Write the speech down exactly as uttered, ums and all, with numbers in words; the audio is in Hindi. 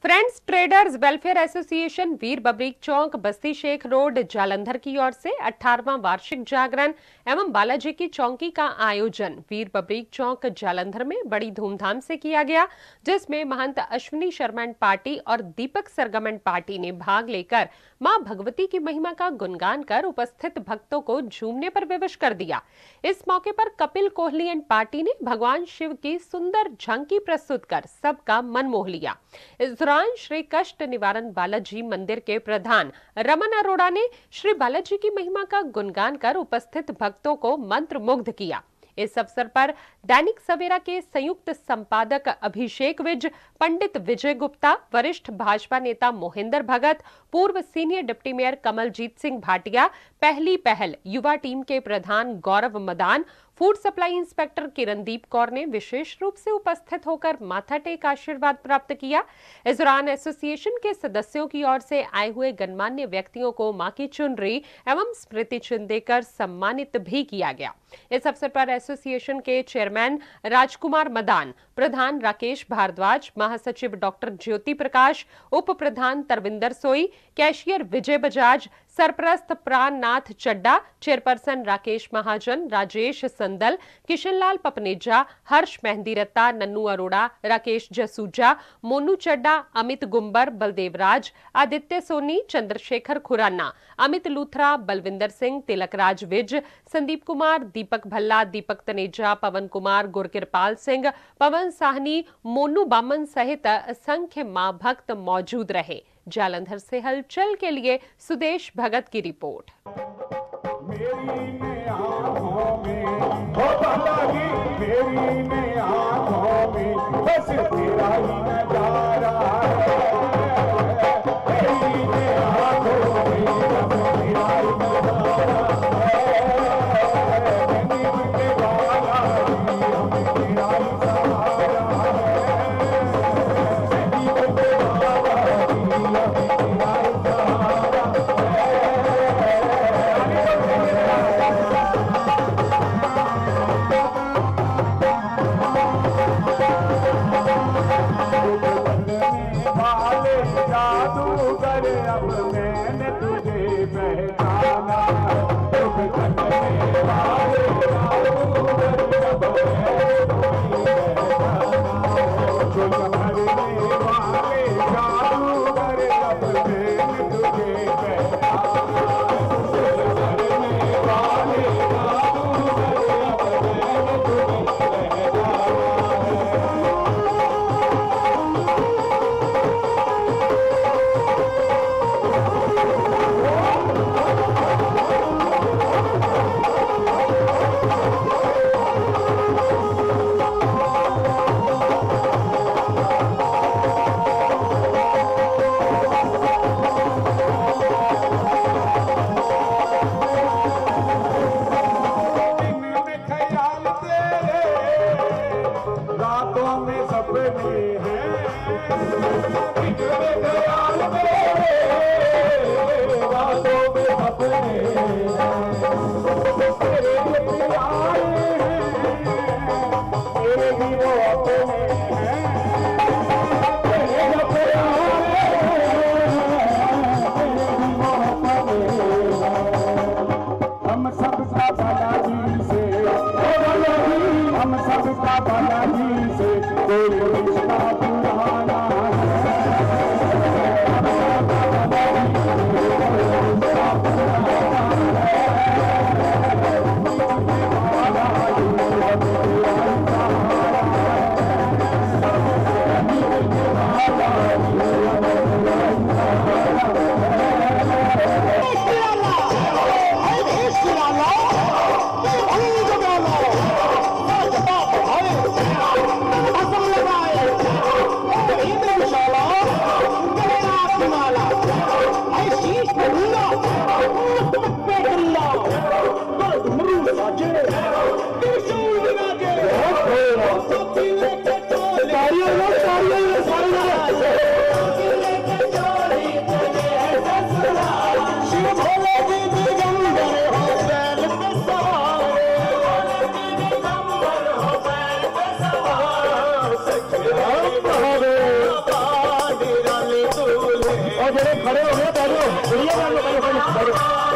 Friends Traders Welfare Association Veer Barbarik Chowk Basti Sheikh road Jalandhar की ओर से अठारहवां वार्षिक जागरण एवं बालाजी की चौकी का आयोजन वीर बबरीक चौक जालंधर में बड़ी धूमधाम से किया गया, जिसमें महंत अश्विनी शर्मा पार्टी और दीपक सरगमन पार्टी ने भाग लेकर मां भगवती की महिमा का गुणगान कर उपस्थित भक्तों को झूमने पर विवश कर दिया। इस मौके पर कपिल कोहली एंड पार्टी ने भगवान शिव की सुंदर झांकी प्रस्तुत कर सबका मन मोह लिया। इस दौरान श्री कष्ट निवारण बालाजी मंदिर के प्रधान रमन अरोड़ा ने श्री बालाजी की महिमा का गुणगान कर उपस्थित भक्तों को मंत्रमुग्ध किया। इस अवसर पर दैनिक सवेरा के संयुक्त संपादक अभिषेक विज, पंडित विजय गुप्ता, वरिष्ठ भाजपा नेता मोहिंदर भगत, पूर्व senior deputy mayor Kamaljeet Singh Bhatia, Pehli Pehal युवा टीम के प्रधान Gaurav Madan, food supply inspector Kirandeep Kaur ने विशेष रूप से उपस्थित होकर माथा टेक आशीर्वाद प्राप्त किया। इस दौरान एसोसिएशन के सदस्यों की ओर से आए हुए गणमान्य व्यक्तियों को मां की चुनरी एवं स्मृति चिन्ह देकर सम्मानित भी किया गया। इस अवसर पर एसोसिएशन के चेयरमैन राजकुमार मदान, प्रधान राकेश भारद्वाज, महासचिव डॉक्टर ज्योति प्रकाश, उप प्रधान तरविंदर सोई, कैशियर विजय बजाज, सरप्रस्त प्राणनाथ चड्डा, चेयरपर्सन राकेश महाजन, राजेश संदल, किशनलाल पपनेजा, हर्ष मेहंदीरत्ता, नन्नू अरोड़ा, राकेश जसूजा, मोनू चड्डा, अमित गुंबर, बलदेव राज, आदित्य सोनी, चंद्रशेखर खुराना, अमित लूथरा, बलविंदर सिंह, तिलकराज विज, संदीप कुमार, दीपक भल्ला, दीपक तनेजा, पवन कुमार, गुरकिरपाल सिंह, पवन साहनी, मोनू बामन सहित असंख्य मां भक्त मौजूद रहे। जालंधर से हलचल के लिए सुदेश भगत की रिपोर्ट। मेरी ने आँखों में हो बालाजी, मेरी ने आँखों में बस तेरा ही नजारा है। मेरी ने आँखों में बस तेरा ही नजारा है। नीम के बालाजी हमें तेरा ही सहारा है। नीम के बालाजी हमें तेरा ही सहारा है। खड़े हो गए, बैठो, बढ़िया बैठो, बैठो, बैठो, बैठो।